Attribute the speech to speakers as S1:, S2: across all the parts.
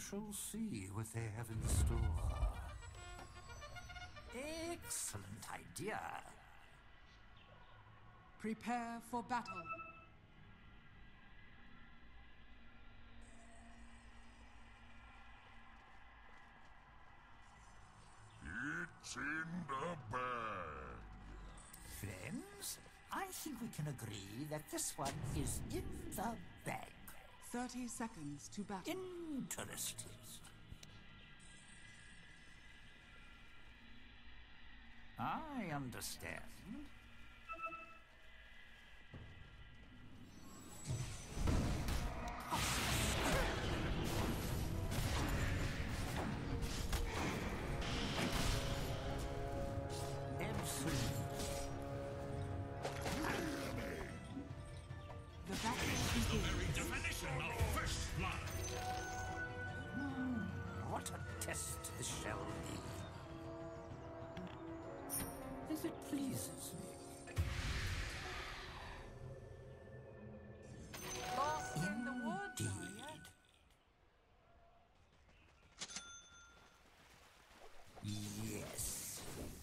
S1: shall see what they have in store. Excellent idea.
S2: Prepare for battle.
S3: It's in the bag.
S1: Friends, I think we can agree that this one is in the bag.
S2: 30 seconds to battle.
S1: Interesting. I understand.
S2: The battle
S4: The
S2: begins.
S4: very definition of first blood.
S1: What a test this shall be. If it pleases me.
S2: Lost in the woods, are
S1: Indeed.
S2: ya?
S1: Yes.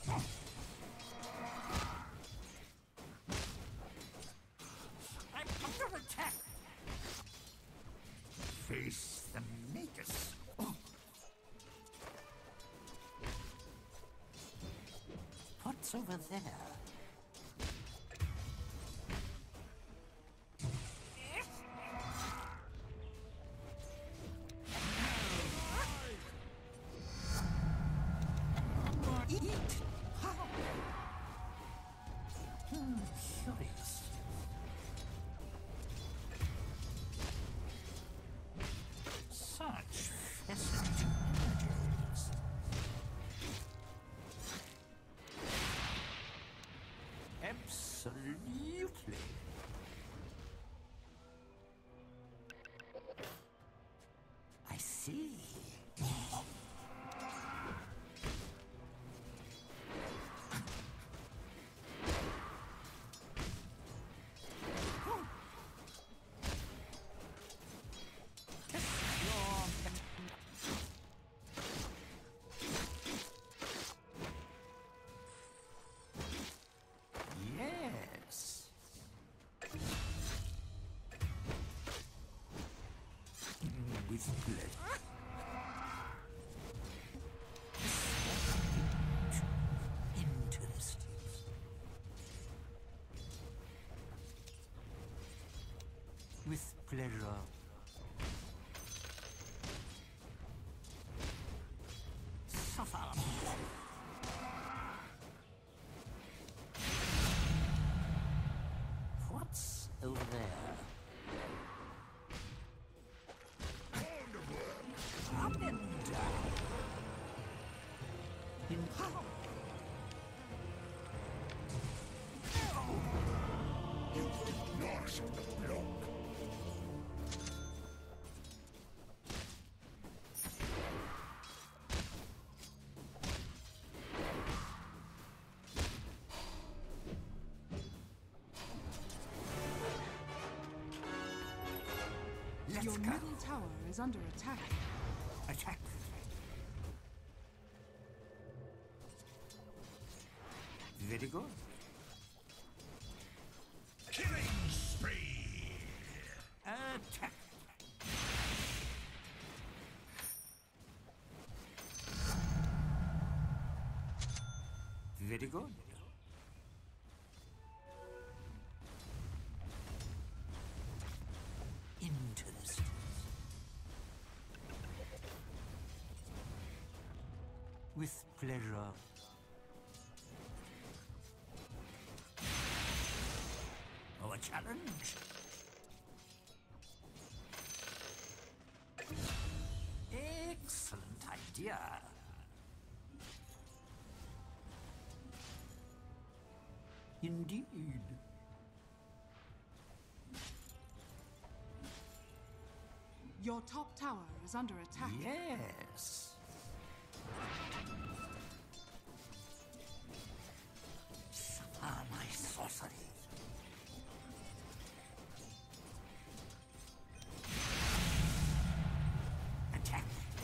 S1: I'm under attack. Face the Magus. What's over there? Eat! How? Curious. Such fascinating images. Absolutely. I see. Yes. With pleasure. Interesting. With pleasure. Suffer. What's over there? Up and down. In how?
S3: You've lost the block.
S1: Let's
S2: Your
S1: go.
S2: middle tower is under attack.
S1: Attack. Very good.
S4: Killing spree.
S1: Attack. Very good. Interesting. With pleasure. Oh, a challenge? Excellent idea. Indeed.
S2: Your top tower is under attack.
S1: Yes. Suffer my sorcery. Attack.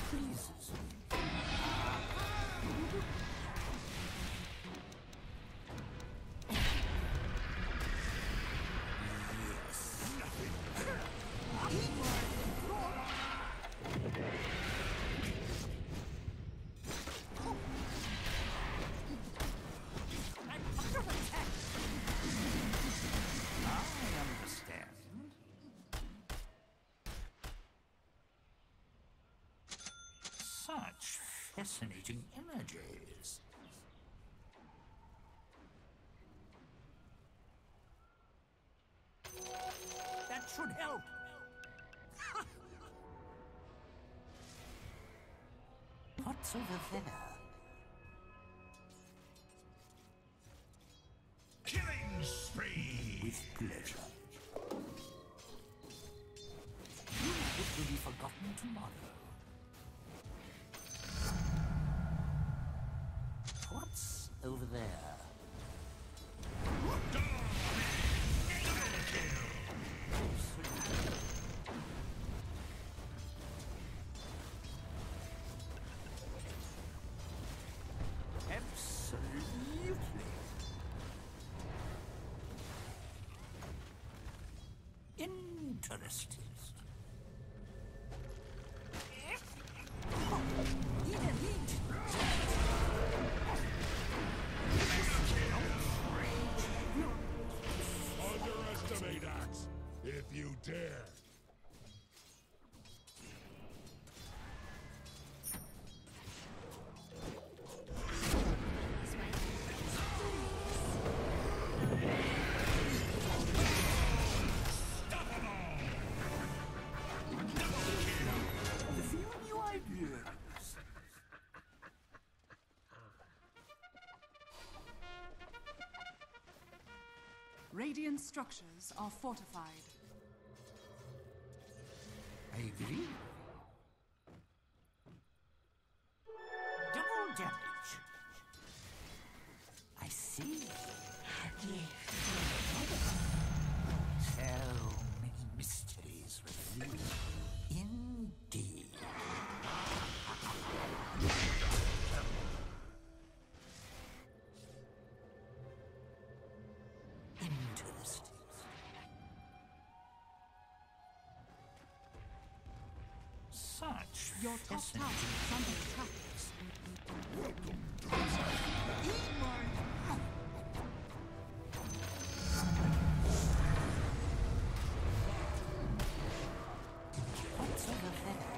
S1: pleases me. Such fascinating images. That should help. What's over there?
S4: Killing spree!
S1: With pleasure. It will be forgotten tomorrow. What's over there? Absolutely. Interesting.
S3: Underestimate Axe, if you dare.
S2: Radiant structures are fortified.
S1: I agree. Double damage. I see. So many mysteries revealed. Indeed. Interesting. Such
S2: Your top tower is under attack.
S1: What's over there?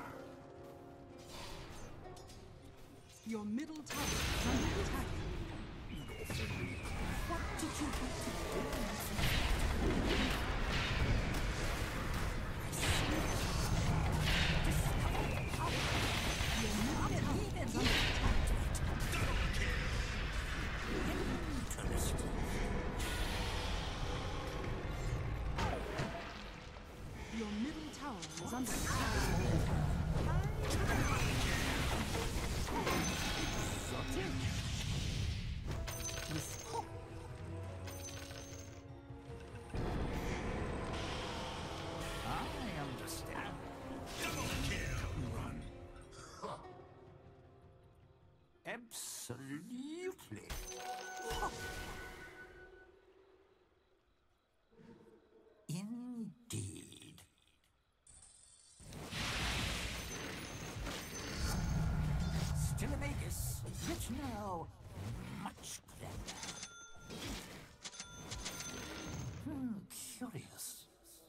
S2: Your middle tower is under attack.
S1: What did you have to do?
S2: Your middle tower is under attack.
S1: I understand.
S3: Run.
S1: Absolutely. Indeed. Stilamagus, rich now, much clever. Curious.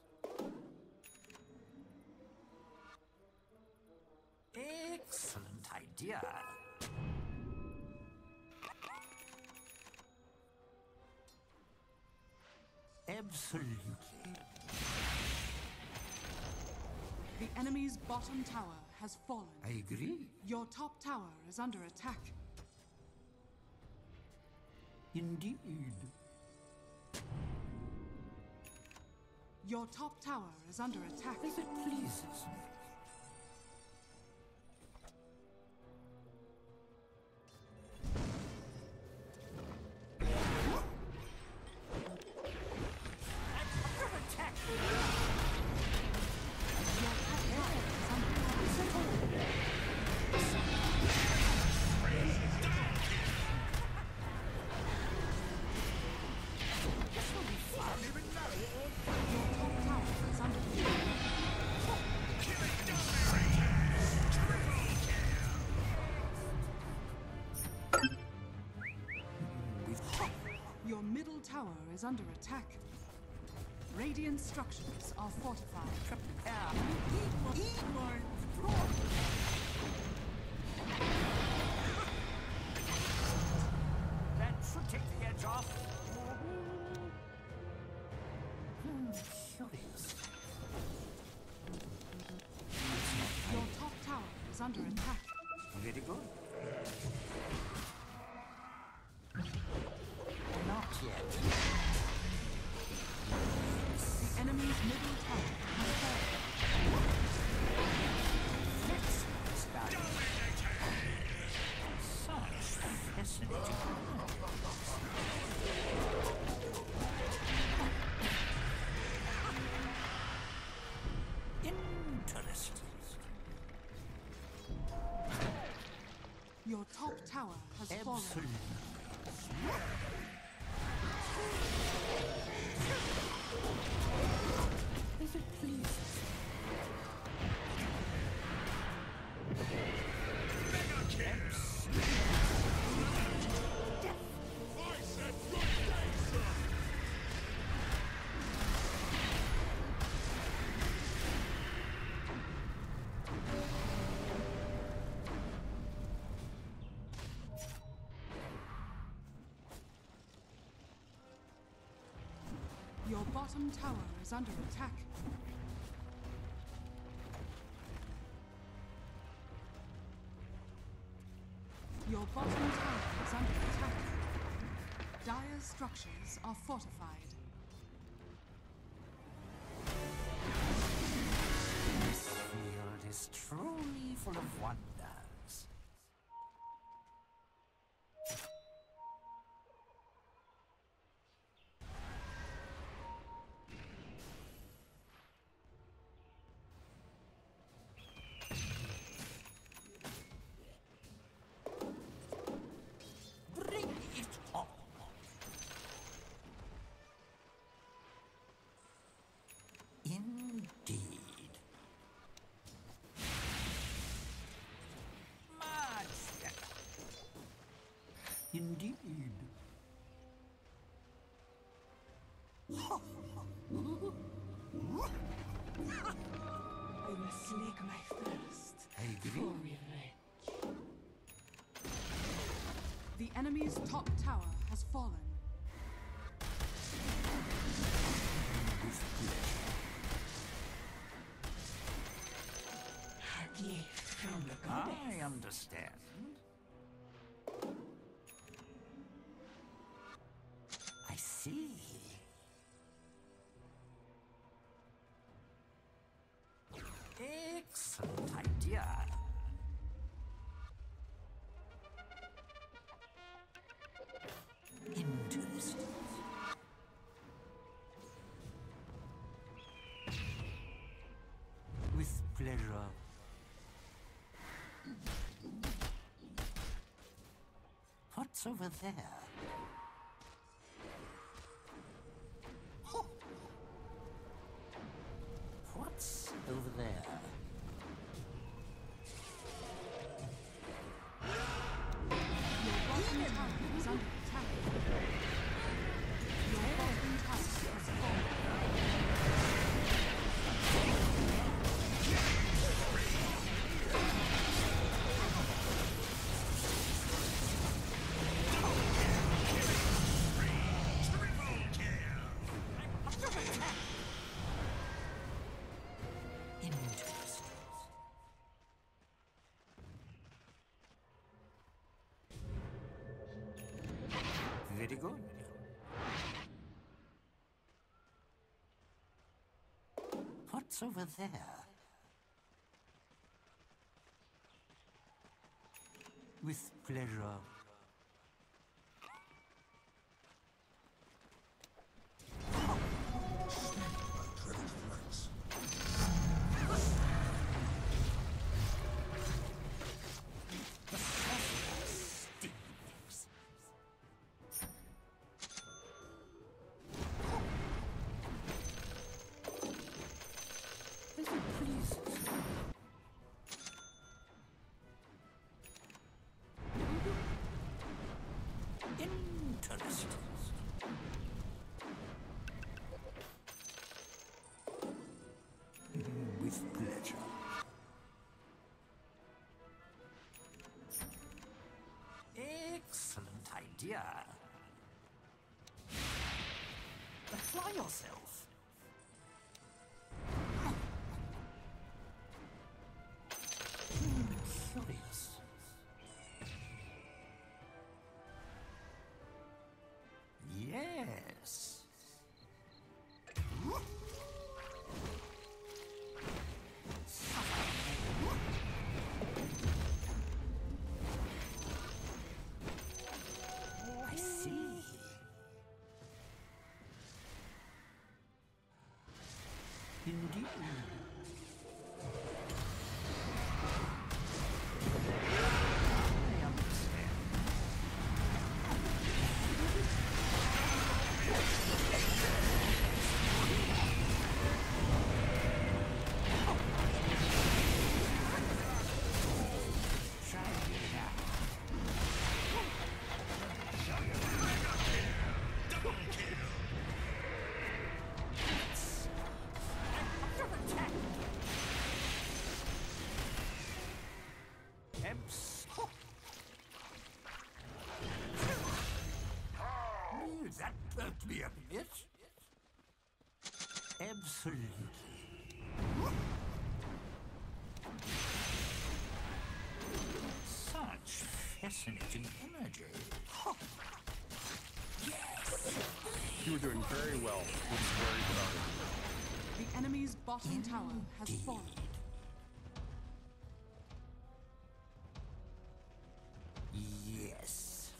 S1: Excellent idea. Absolutely.
S2: The enemy's bottom tower has fallen.
S1: I agree.
S2: Your top tower is under attack.
S1: Indeed.
S2: Your top tower is under attack.
S1: If it pleases me.
S2: Your top tower is under attack. tower is under attack. Radiant structures are fortified.
S1: That should take the edge off. Curious.
S2: Your top tower is under attack.
S1: Very good. Not yet.
S2: The enemy's middle tower has fallen.
S1: Let's start. Such fascinating. Interesting.
S2: Your top tower has fallen.
S1: Absolutely. If it pleases.
S3: I said good day, sir!
S2: Your bottom tower is under attack. Your bottom tower is under attack. Dire structures are fortified.
S1: This field is truly full of wonders. Bring it on. Indeed. Much better. Indeed.
S5: I will slake my thirst
S1: I agree.
S5: for revenge.
S2: The enemy's top tower has fallen.
S5: A gift from the goddess.
S1: I understand. I see. Excellent idea. Interesting. With pleasure. What's over there? Oh. What's over there?
S2: Your bottom tower is under attack. Your bottom tower has fallen.
S1: Interesting. Very good. What's over there? With pleasure. Stings. If it pleases. yourself. Curious. Yes. I see. Indeed. I understand. Try me now.
S4: Double kill.
S1: Under attack. Eps. That perked me up a bit. Absolutely. Such fascinating energy.
S6: You were doing very well. It was very good.
S2: The enemy's bottom tower has
S1: Indeed.
S2: fallen.
S1: Yes.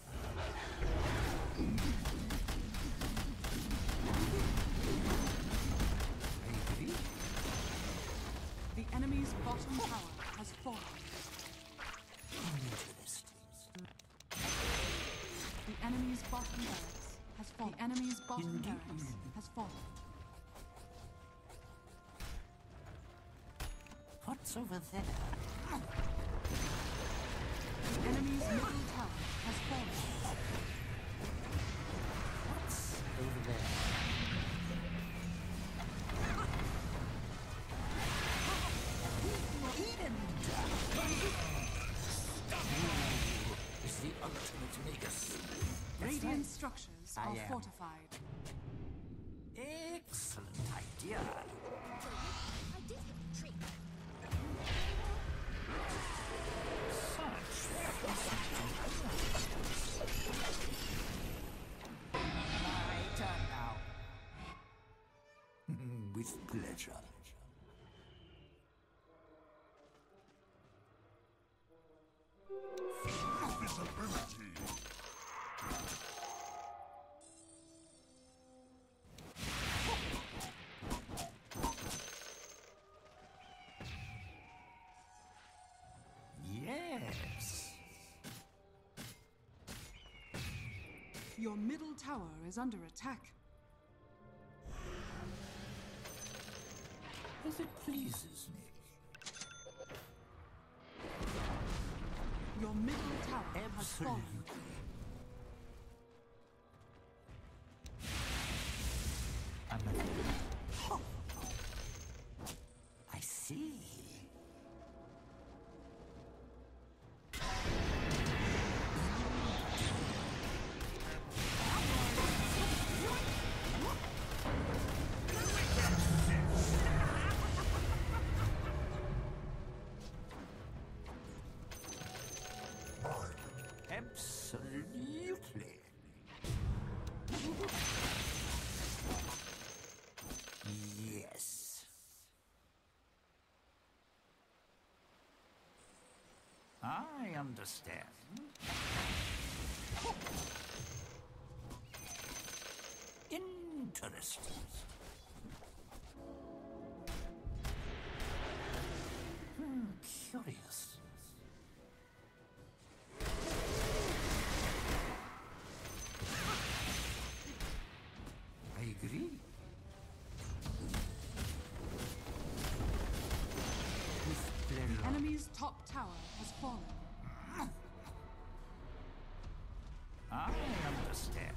S1: I agree.
S2: The enemy's bottom tower has fallen.
S1: Interesting.
S2: The enemy's bottom barracks has fallen. The enemy's bottom
S1: Indeed.
S2: barracks has fallen.
S1: What's over there?
S2: The enemy's middle tower has fallen.
S1: What's over there? Is the ultimate Magus.
S2: Radiant structures
S1: I
S2: are
S1: am.
S2: fortified.
S1: Excellent idea.
S7: I did have a treat.
S1: Such my turn now. With pleasure.
S4: Invisibility.
S1: Yes.
S2: Your middle tower is under attack.
S1: As it pleases me.
S2: Your middle tower has fallen.
S1: Absolutely. I'm a... I see. Absolutely. Yes. I understand. Interesting. Curious. I agree. With pleasure.
S2: Enemy's top tower has fallen.
S1: I understand.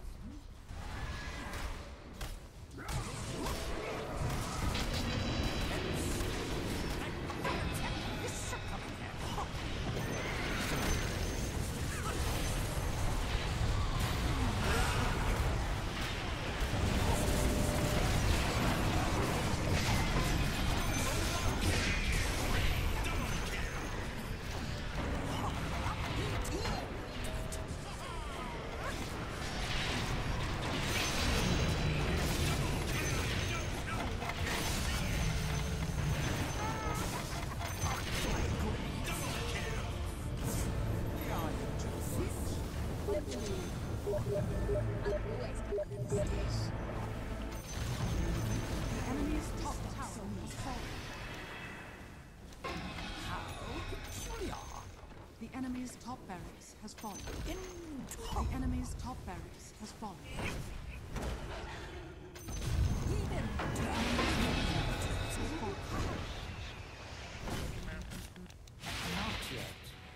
S7: always come under the station.
S2: The enemy's top tower has fallen.
S1: How peculiar.
S2: The enemy's top barracks has fallen. The
S1: Intolerable.
S2: enemy's top barracks has fallen.
S1: Even not yet.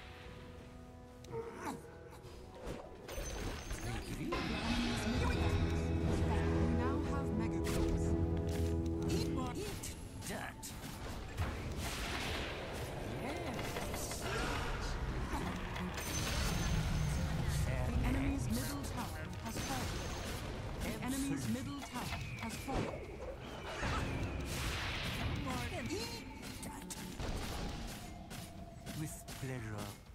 S2: The enemy's middle barracks has fallen. We now have mega creeps.
S1: Eat dirt. Yes.
S2: The enemy's middle tower has fallen. The enemy's middle tower has fallen.
S1: Eat that. With pleasure.